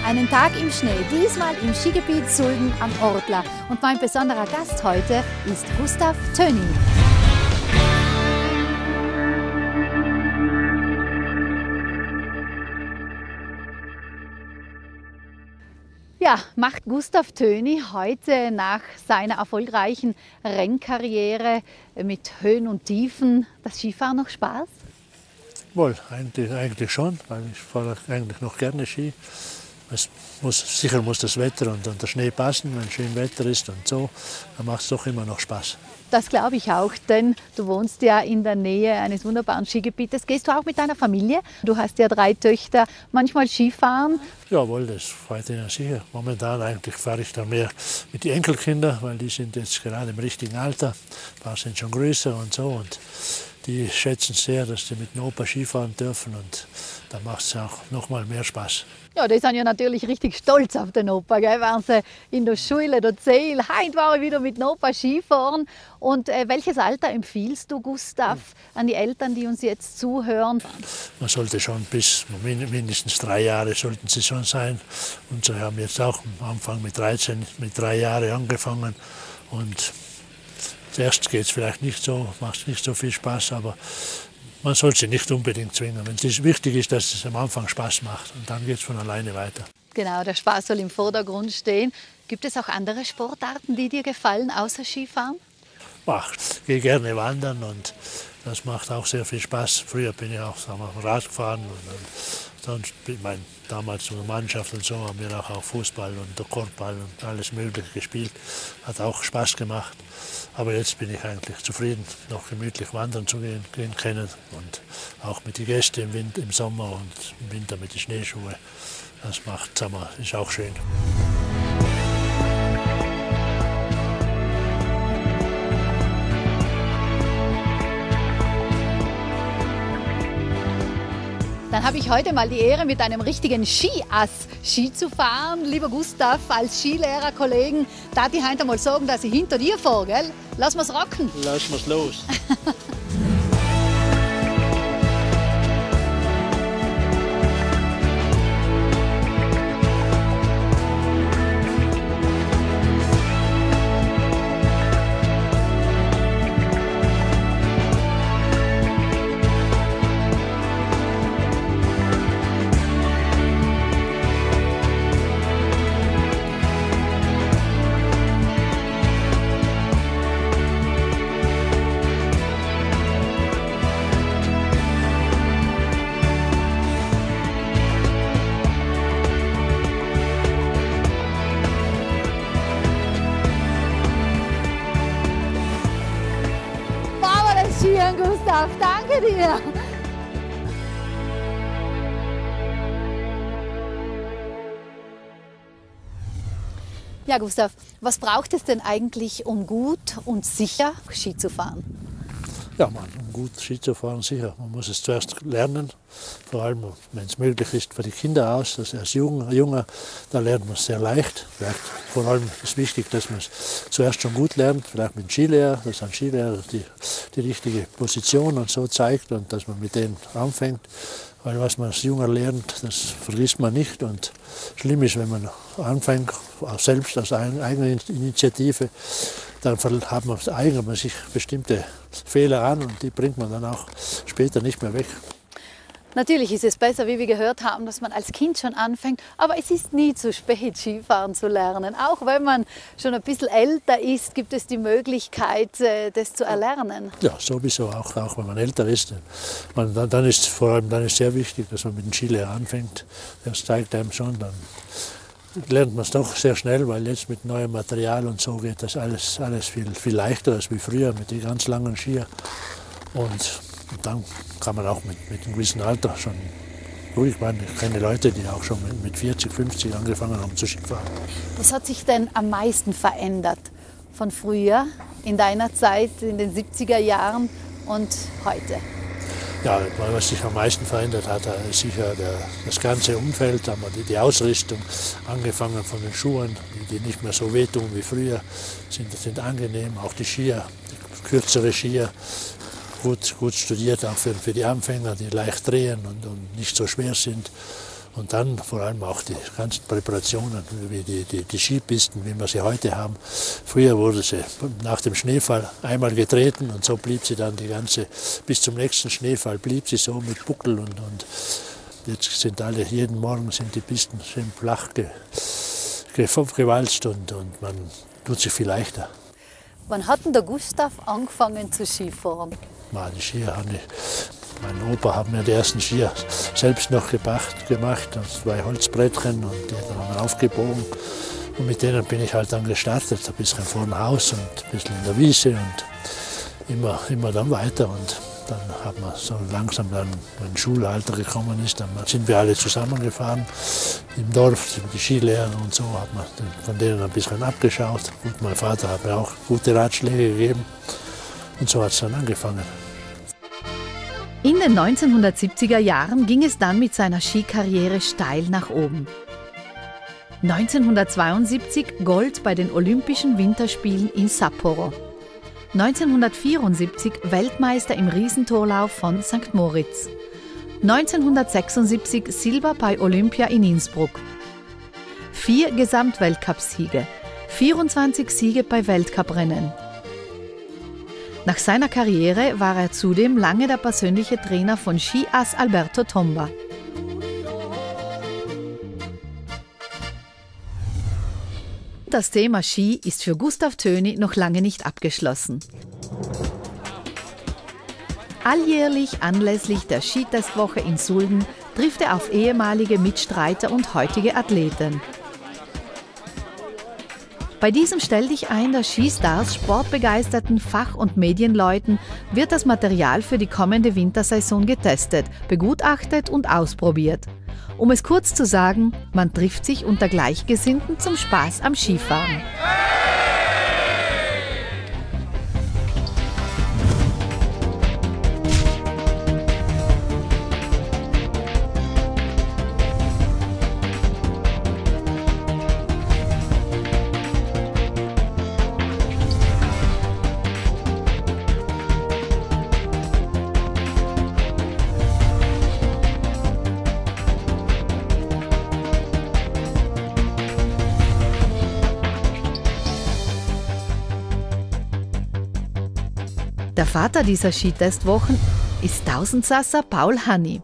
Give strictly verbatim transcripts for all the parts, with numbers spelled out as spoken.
Einen Tag im Schnee, diesmal im Skigebiet Sulden am Ortler. Und mein besonderer Gast heute ist Gustav Thöny. Ja, macht Gustav Thöny heute nach seiner erfolgreichen Rennkarriere mit Höhen und Tiefen das Skifahren noch Spaß? Wohl, eigentlich, eigentlich schon, weil ich fahre eigentlich noch gerne Ski. Es muss, sicher muss das Wetter und, und der Schnee passen, wenn schön Wetter ist und so, dann macht es doch immer noch Spaß. Das glaube ich auch, denn du wohnst ja in der Nähe eines wunderbaren Skigebietes. Gehst du auch mit deiner Familie? Du hast ja drei Töchter, manchmal Skifahren? Jawohl, das freut mich sicher. Momentan eigentlich fahre ich da mehr mit den Enkelkindern, weil die sind jetzt gerade im richtigen Alter. Ein paar sind schon größer und so. Und die schätzen sehr, dass sie mit dem Opa Skifahren dürfen und da macht es auch noch mal mehr Spaß. Ja, die sind ja natürlich richtig stolz auf den Opa, gell? Waren sie in der Schule erzählt, heute war ich wieder mit dem Opa Skifahren. Und äh, welches Alter empfiehlst du, Gustav, an die Eltern, die uns jetzt zuhören? Man sollte schon bis mindestens drei Jahre sollten sie schon sein. Und sie haben jetzt auch am Anfang mit dreizehn, mit drei Jahren angefangen. Und zuerst geht es vielleicht nicht so, macht nicht so viel Spaß, aber man soll sie nicht unbedingt zwingen. Wenn es wichtig ist, dass es am Anfang Spaß macht und dann geht es von alleine weiter. Genau, der Spaß soll im Vordergrund stehen. Gibt es auch andere Sportarten, die dir gefallen, außer Skifahren? Ach, ich gehe gerne wandern und das macht auch sehr viel Spaß. Früher bin ich auch sagen wir, Rad gefahren und, und sonst, ich meine, damals in der Mannschaft und so haben wir auch, auch Fußball und der Korbball und alles Mögliche gespielt. Hat auch Spaß gemacht. Aber jetzt bin ich eigentlich zufrieden, noch gemütlich wandern zu gehen, gehen können und auch mit den Gästen im, Winter, im Sommer und im Winter mit den Schneeschuhen. Das macht, sagen wir, ist auch schön. Dann habe ich heute mal die Ehre, mit einem richtigen Skiass Ski zu fahren. Lieber Gustav, als Skilehrer, Kollegen, darf ich heute mal sagen, dass ich hinter dir fahre, gell? Lass mal's rocken. Lass mal's los. Gustav, danke dir. Ja, Gustav, was braucht es denn eigentlich, um gut und sicher Ski zu fahren? Ja, man, um gut Ski zu fahren, sicher. Man muss es zuerst lernen, vor allem, wenn es möglich ist, für die Kinder aus. Das als Junger, Junger, da lernt man es sehr leicht. Vielleicht, vor allem ist wichtig, dass man es zuerst schon gut lernt, vielleicht mit dem Skilehrer, dass ein Skilehrer die, die richtige Position und so zeigt und dass man mit denen anfängt. Weil was man als Junger lernt, das vergisst man nicht. Und schlimm ist, wenn man anfängt, auch selbst aus eigener Initiative, dann hat man, eignet man sich bestimmte Fehler an und die bringt man dann auch später nicht mehr weg. Natürlich ist es besser, wie wir gehört haben, dass man als Kind schon anfängt, aber es ist nie zu spät, Skifahren zu lernen. Auch wenn man schon ein bisschen älter ist, gibt es die Möglichkeit, das zu erlernen. Ja, sowieso, auch, auch wenn man älter ist. Man, dann, dann ist vor allem dann ist sehr wichtig, dass man mit dem Skilehrer anfängt. Das zeigt einem schon, dann lernt man es doch sehr schnell, weil jetzt mit neuem Material und so geht das alles, alles viel, viel leichter als wie früher mit den ganz langen Skier. Und Und dann kann man auch mit, mit einem gewissen Alter schon ruhig machen. Ich kenne Leute, die auch schon mit vierzig, fünfzig angefangen haben zu Skifahren. Was hat sich denn am meisten verändert von früher, in deiner Zeit, in den siebziger Jahren und heute? Ja, was sich am meisten verändert hat, ist sicher der, das ganze Umfeld, die, die Ausrüstung, angefangen von den Schuhen, die, die nicht mehr so wehtun wie früher, sind, sind angenehm. Auch die Skier, die kürzere Skier, gut, gut studiert, auch für, für die Anfänger, die leicht drehen und, und nicht so schwer sind. Und dann vor allem auch die ganzen Präparationen, wie die, die, die Skipisten, wie wir sie heute haben. Früher wurde sie nach dem Schneefall einmal getreten und so blieb sie dann die ganze, bis zum nächsten Schneefall blieb sie so mit Buckel und, und jetzt sind alle, jeden Morgen sind die Pisten schön flach ge, ge, gewalzt und, und man tut sich viel leichter. Wann hat denn der Gustav angefangen zu Skifahren? Mal die Skier habe ich, mein Opa hat mir die ersten Skier selbst noch gebracht, gemacht, zwei Holzbrettchen und die haben wir aufgebogen. Und mit denen bin ich halt dann gestartet, ein bisschen vor dem Haus und ein bisschen in der Wiese und immer, immer dann weiter. Und dann hat man so langsam, dann, wenn das Schulalter gekommen ist, dann sind wir alle zusammengefahren im Dorf, die Skilehrer und so, hat man von denen ein bisschen abgeschaut. Und mein Vater hat mir auch gute Ratschläge gegeben und so hat es dann angefangen. In den neunzehnhundertsiebziger Jahren ging es dann mit seiner Skikarriere steil nach oben. neunzehnhundertzweiundsiebzig Gold bei den Olympischen Winterspielen in Sapporo. neunzehnhundertvierundsiebzig Weltmeister im Riesentorlauf von Sankt Moritz. neunzehnhundertsechsundsiebzig Silber bei Olympia in Innsbruck. Vier Gesamtweltcupsiege, vierundzwanzig Siege bei Weltcuprennen. Nach seiner Karriere war er zudem lange der persönliche Trainer von Skiass Alberto Tomba. Das Thema Ski ist für Gustav Thöny noch lange nicht abgeschlossen. Alljährlich anlässlich der Skitestwoche in Sulden trifft er auf ehemalige Mitstreiter und heutige Athleten. Bei diesem Stelldichein der Skistars, sportbegeisterten Fach- und Medienleuten wird das Material für die kommende Wintersaison getestet, begutachtet und ausprobiert. Um es kurz zu sagen, man trifft sich unter Gleichgesinnten zum Spaß am Skifahren. Der Vater dieser Skitestwochen ist Tausendsasser Paul Hanni.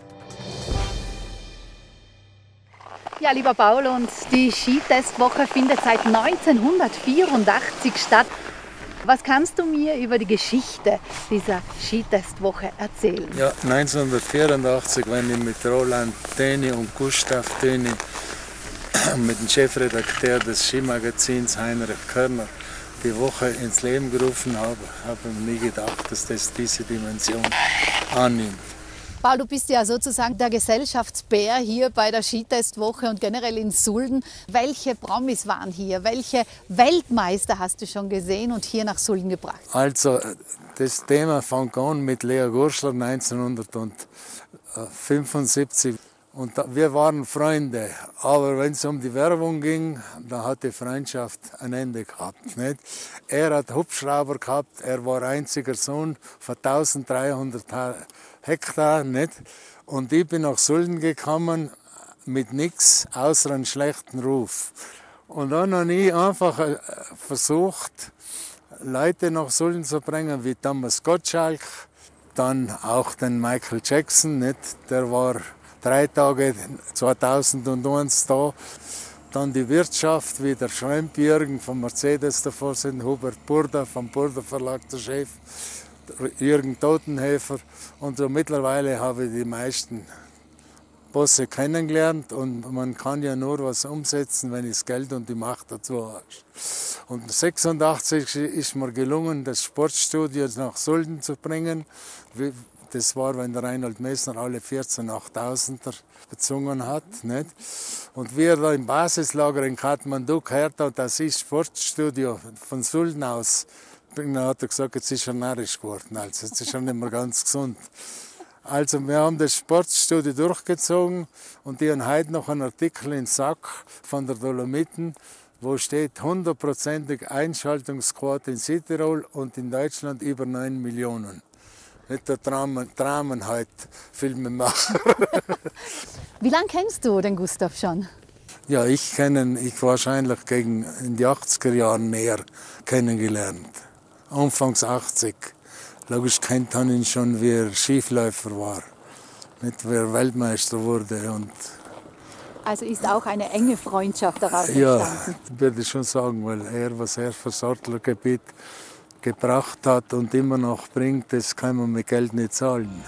Ja, lieber Paul, und die Skitestwoche findet seit neunzehnhundertvierundachtzig statt. Was kannst du mir über die Geschichte dieser Skitestwoche erzählen? Ja, neunzehnhundertvierundachtzig, wenn ich mit Roland Thöny und Gustav Thöny, mit dem Chefredakteur des Skimagazins Heinrich Körner, die Woche ins Leben gerufen habe, habe ich nie gedacht, dass das diese Dimension annimmt. Paul, du bist ja sozusagen der Gesellschaftsbär hier bei der Skitestwoche und generell in Sulden. Welche Promis waren hier? Welche Weltmeister hast du schon gesehen und hier nach Sulden gebracht? Also, das Thema fängt an mit Lea Gurschler neunzehnhundertfünfundsiebzig. Und da, wir waren Freunde, aber wenn es um die Werbung ging, dann hat die Freundschaft ein Ende gehabt. Nicht? Er hat Hubschrauber gehabt, er war einziger Sohn von eintausenddreihundert Hektar. Nicht? Und ich bin nach Sulden gekommen mit nichts außer einem schlechten Ruf. Und dann habe ich einfach versucht, Leute nach Sulden zu bringen, wie Thomas Gottschalk, dann auch den Michael Jackson, nicht? Der war drei Tage zweitausendeins da. Dann die Wirtschaft, wie der Schwemp-Jürgen von Mercedes, der Vorsitzende, Hubert Burda vom Burda Verlag, der Chef, Jürgen Totenhäfer. Und so mittlerweile habe ich die meisten Bosse kennengelernt. Und man kann ja nur was umsetzen, wenn ich das Geld und die Macht dazu habe. Und sechsundachtzig ist mir gelungen, das Sportstudio nach Sulden zu bringen. Das war, wenn der Reinhold Messner alle vierzehn achttausender bezungen hat. Nicht? Und wie er da im Basislager in Kathmandu gehört hat, das ist Sportstudio von Sulden aus, dann hat er gesagt, jetzt ist er narrisch geworden, also jetzt ist er nicht mehr ganz gesund. Also wir haben das Sportstudio durchgezogen und die haben heute noch einen Artikel in Sack von der Dolomiten, wo steht hundertprozentige Einschaltungsquote in Südtirol und in Deutschland über neun Millionen. Nicht der Dramen, Dramen halt Filmemacher. Wie lange kennst du den Gustav schon? Ja, ich kenne ich wahrscheinlich gegen in die achtziger Jahren mehr kennengelernt. Anfangs achtzig. Logisch kennt man ihn schon, wie er Skifläufer war. Nicht wie er Weltmeister wurde. Und Also ist auch eine enge Freundschaft daraus ja, entstanden? Ja, würde ich schon sagen, weil er, was er für Sortlergebiet gebracht hat und immer noch bringt, das kann man mit Geld nicht zahlen.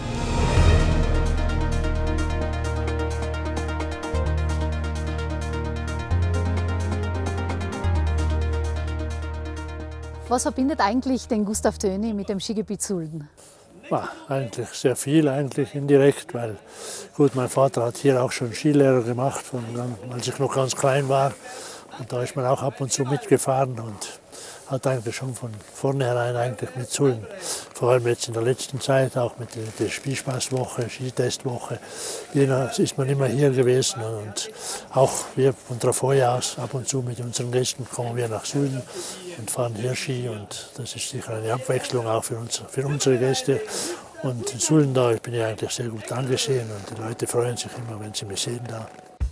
Was verbindet eigentlich den Gustav Töni mit dem Skigebiet Sulden? Ja, eigentlich sehr viel, eigentlich indirekt, weil gut, mein Vater hat hier auch schon Skilehrer gemacht, von, als ich noch ganz klein war. Und da ist man auch ab und zu mitgefahren und hat eigentlich schon von vornherein eigentlich mit Sulden, vor allem jetzt in der letzten Zeit, auch mit der Spielspaßwoche, Skitestwoche, ist man immer hier gewesen. Und auch wir von Trafoi aus, ab und zu mit unseren Gästen kommen wir nach Sulden und fahren hier Ski. Und das ist sicher eine Abwechslung auch für, uns, für unsere Gäste. Und in Sulden da bin ich eigentlich sehr gut angesehen und die Leute freuen sich immer, wenn sie mich sehen da.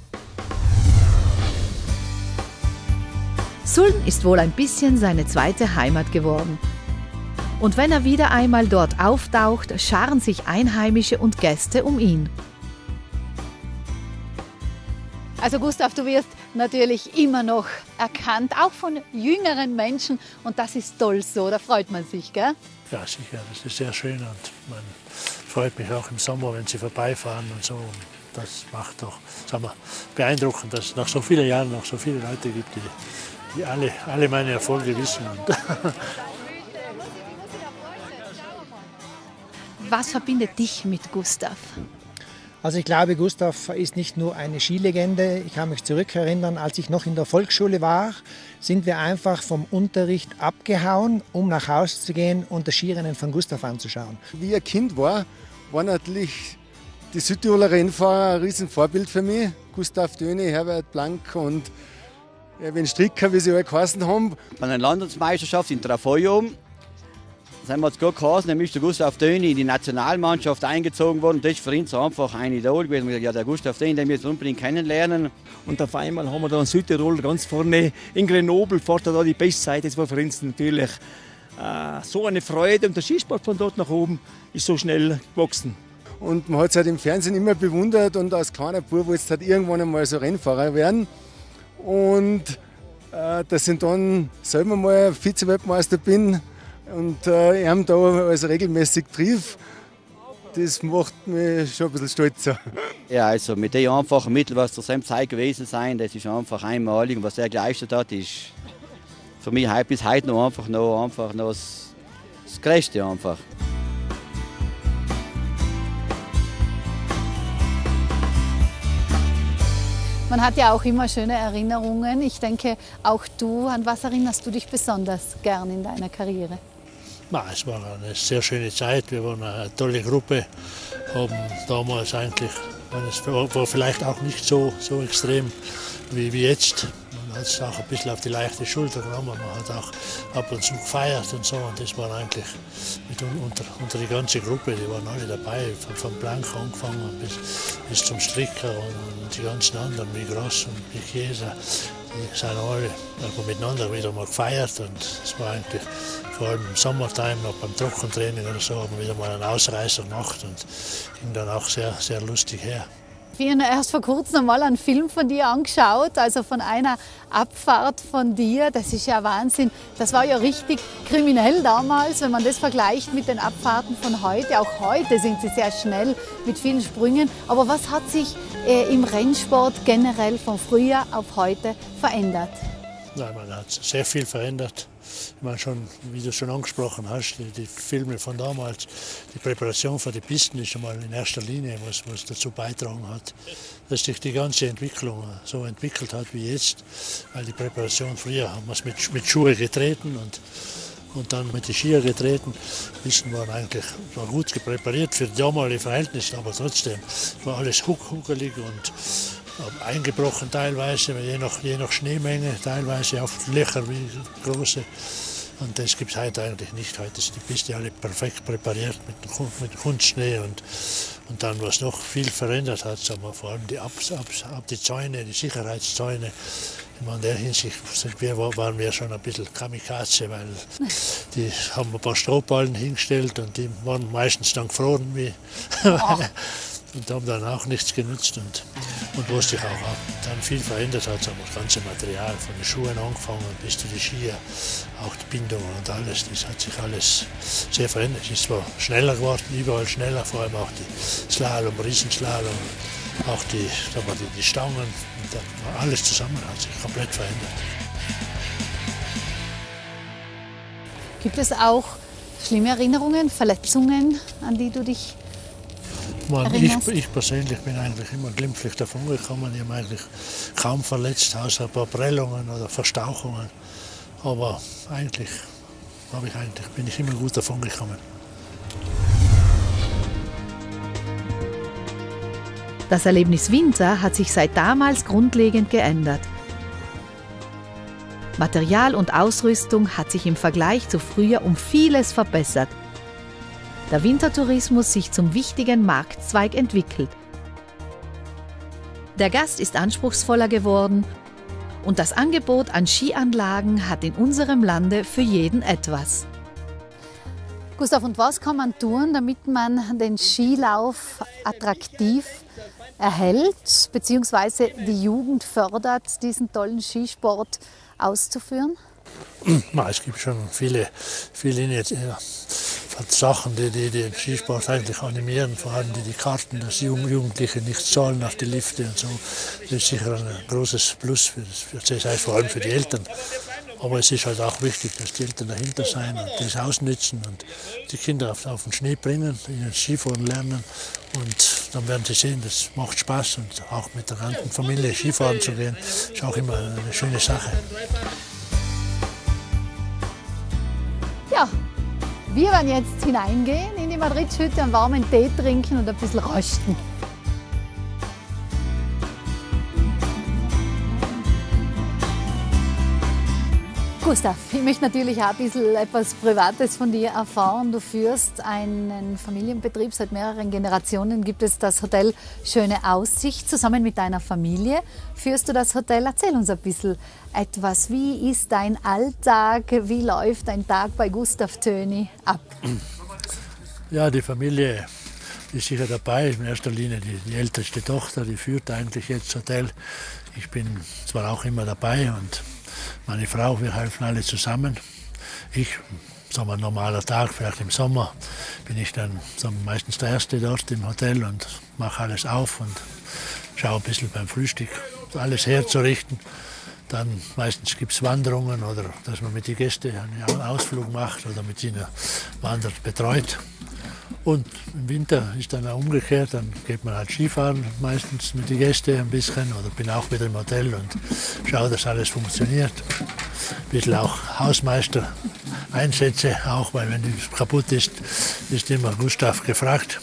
Sulden ist wohl ein bisschen seine zweite Heimat geworden. Und wenn er wieder einmal dort auftaucht, scharen sich Einheimische und Gäste um ihn. Also Gustav, du wirst natürlich immer noch erkannt, auch von jüngeren Menschen. Und das ist toll so, da freut man sich, gell? Ja, sicher, das ist sehr schön und man freut mich auch im Sommer, wenn sie vorbeifahren und so. Das macht doch, sagen wir, beeindruckend, dass es nach so vielen Jahren noch so viele Leute gibt, die die alle, alle meine Erfolge wissen. Was verbindet dich mit Gustav? Also ich glaube, Gustav ist nicht nur eine Skilegende. Ich kann mich zurückerinnern, als ich noch in der Volksschule war, sind wir einfach vom Unterricht abgehauen, um nach Hause zu gehen und das Skirennen von Gustav anzuschauen. Wie ich ein Kind war, war natürlich die Südtiroler Rennfahrer ein Riesenvorbild für mich. Gustav Töni, Herbert Blank und Erwin Stricker, wie sie alle geheißen haben. Bei einer Landesmeisterschaft in Trafoi oben, da haben wir uns gut geheißen, dann ist der Gustav Töni in die Nationalmannschaft eingezogen worden. Das ist für uns einfach ein Idol gewesen. Wir haben gesagt, ja, der Gustav Töni, den wir jetzt unbedingt kennenlernen. Und auf einmal haben wir da in Südtirol ganz vorne in Grenoble, fährt da die Bestzeit. Das war für uns natürlich äh, so eine Freude. Und der Skisport von dort nach oben ist so schnell gewachsen. Und man hat es halt im Fernsehen immer bewundert und als kleiner Bub wollte es halt irgendwann einmal so Rennfahrer werden. Und äh, dass ich dann selber mal Vize-Weltmeister bin und äh, ihn da also regelmäßig triff, das macht mich schon ein bisschen stolzer. Ja, also mit den einfachen Mitteln, was zur selben Zeit gewesen sein, das ist einfach einmalig. Und was er geleistet hat, ist für mich bis heute noch einfach noch, einfach noch das, das Größte einfach. Man hat ja auch immer schöne Erinnerungen. Ich denke, auch du, an was erinnerst du dich besonders gern in deiner Karriere? Ja, es war eine sehr schöne Zeit. Wir waren eine tolle Gruppe, haben damals eigentlich, es war vielleicht auch nicht so, so extrem wie, wie jetzt. Man hat es auch ein bisschen auf die leichte Schulter genommen. Man hat auch ab und zu gefeiert und so. Und das war eigentlich mit unter, unter die ganze Gruppe, die waren alle dabei, von, von Blank angefangen bis, bis zum Stricker und, und die ganzen anderen, wie Gross und wie Chiesa. Die sind alle haben miteinander wieder mal gefeiert. Und es war eigentlich vor allem im Sommertime, noch beim Trockentraining oder so, haben wir wieder mal einen Ausreißer gemacht und ging dann auch sehr, sehr lustig her. Ich habe erst vor kurzem einmal einen Film von dir angeschaut, also von einer Abfahrt von dir. Das ist ja Wahnsinn. Das war ja richtig kriminell damals, wenn man das vergleicht mit den Abfahrten von heute. Auch heute sind sie sehr schnell mit vielen Sprüngen. Aber was hat sich äh, im Rennsport generell von früher auf heute verändert? Nein, man hat sehr viel verändert. Ich meine schon, wie du schon angesprochen hast, die, die Filme von damals, die Präparation für die Pisten ist schon mal in erster Linie, was, was dazu beitragen hat, dass sich die ganze Entwicklung so entwickelt hat wie jetzt. Weil die Präparation früher haben wir es mit, mit Schuhe getreten und, und dann mit den Skier getreten. Die Pisten waren eigentlich war gut präpariert für damalige Verhältnisse, aber trotzdem war alles huckelig und eingebrochen teilweise, je nach, je nach Schneemenge, teilweise auf Löcher wie große. Und das gibt es heute eigentlich nicht. Heute ist die Piste alle perfekt präpariert mit, mit Kunstschnee. Und, und dann, was noch viel verändert hat, sagen wir, vor allem die, Ab, Ab, die Zäune, die Sicherheitszäune. In der Hinsicht wir, waren wir schon ein bisschen Kamikaze, weil die haben ein paar Strohballen hingestellt und die waren meistens dann gefroren. Wie und haben dann auch nichts genützt. Und, und was sich auch dann viel verändert hat, sagen wir, das ganze Material, von den Schuhen angefangen bis zu den Skier, auch die Bindungen und alles, das hat sich alles sehr verändert. Es ist zwar schneller geworden, überall schneller, vor allem auch die Slalom, Riesenslalom, auch die, sagen wir, die, die Stangen, alles zusammen hat sich komplett verändert. Gibt es auch schlimme Erinnerungen, Verletzungen, an die du dich Man, ich, ich persönlich bin eigentlich immer glimpflich davon gekommen. Ich habe mich eigentlich kaum verletzt, außer ein paar Prellungen oder Verstauchungen. Aber eigentlich, habe ich eigentlich bin ich immer gut davon gekommen. Das Erlebnis Winter hat sich seit damals grundlegend geändert. Material und Ausrüstung hat sich im Vergleich zu früher um vieles verbessert. Der Wintertourismus sich zum wichtigen Marktzweig entwickelt. Der Gast ist anspruchsvoller geworden und das Angebot an Skianlagen hat in unserem Lande für jeden etwas. Gustav, und was kann man tun, damit man den Skilauf attraktiv erhält, beziehungsweise die Jugend fördert, diesen tollen Skisport auszuführen? Es gibt schon viele, viele Sachen, die, die den Skisport eigentlich animieren, vor allem die, die Karten, dass Jugendliche nicht zahlen auf die Lifte und so. Das ist sicher ein großes Plus, für das, für, das heißt vor allem für die Eltern. Aber es ist halt auch wichtig, dass die Eltern dahinter sein und das ausnützen und die Kinder auf, auf den Schnee bringen, ihnen Skifahren lernen. Und dann werden sie sehen, das macht Spaß und auch mit der ganzen Familie Skifahren zu gehen, ist auch immer eine schöne Sache. Ja, wir werden jetzt hineingehen in die Madrid-Hütte, einen warmen Tee trinken und ein bisschen rösten. Gustav, ich möchte natürlich auch ein bisschen etwas Privates von dir erfahren. Du führst einen Familienbetrieb, seit mehreren Generationen gibt es das Hotel Schöne Aussicht. Zusammen mit deiner Familie führst du das Hotel. Erzähl uns ein bisschen etwas. Wie ist dein Alltag? Wie läuft dein Tag bei Gustav Töni ab? Ja, die Familie ist sicher dabei. In erster Linie die, die älteste Tochter, die führt eigentlich jetzt das Hotel. Ich bin zwar auch immer dabei und meine Frau, wir helfen alle zusammen. Ich, sagen wir, ein normaler Tag, vielleicht im Sommer, bin ich dann sagen wir, meistens der Erste dort im Hotel und mache alles auf und schaue ein bisschen beim Frühstück, alles herzurichten. Dann meistens gibt es Wanderungen oder dass man mit den Gästen einen Ausflug macht oder mit ihnen wandert, betreut. Und im Winter ist dann auch umgekehrt, dann geht man halt Skifahren, meistens mit den Gästen ein bisschen oder bin auch wieder im Hotel und schaue, dass alles funktioniert. Ein bisschen auch Hausmeister einsetze, auch weil wenn es kaputt ist, ist immer Gustav gefragt.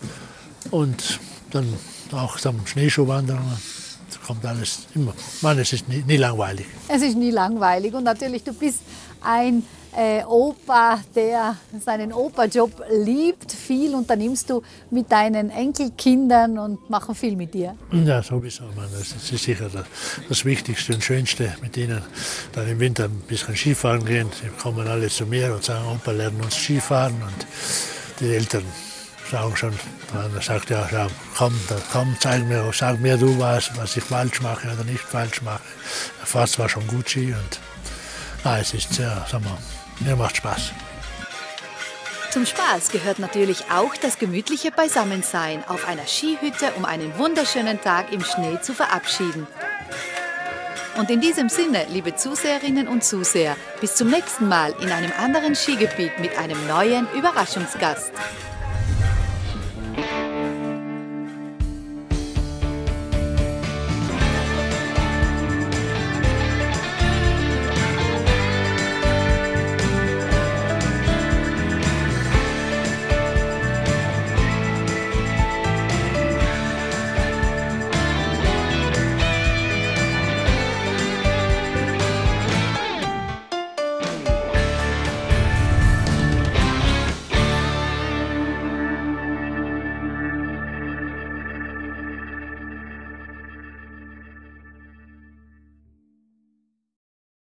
Und dann auch dann Schneeschuhwanderungen, das kommt alles immer. Man, es ist nie, nie langweilig. Es ist nie langweilig und natürlich, du bist ein Äh, Opa, der seinen Opa-Job liebt. Viel unternimmst du mit deinen Enkelkindern und machen viel mit dir. Ja, sowieso. Man, das ist sicher das, das Wichtigste und Schönste mit ihnen. Dann im Winter ein bisschen Skifahren gehen. Sie kommen alle zu mir und sagen, Opa, lernen uns Skifahren. Und die Eltern sagen schon, er sagt, ja, schau, komm, komm, zeig mir, sag mir du was, was ich falsch mache oder nicht falsch mache. Er fährt zwar schon gut Ski und ah, es ist sehr, sagen wir, mir macht Spaß. Zum Spaß gehört natürlich auch das gemütliche Beisammensein auf einer Skihütte, um einen wunderschönen Tag im Schnee zu verabschieden. Und in diesem Sinne, liebe Zuseherinnen und Zuseher, bis zum nächsten Mal in einem anderen Skigebiet mit einem neuen Überraschungsgast.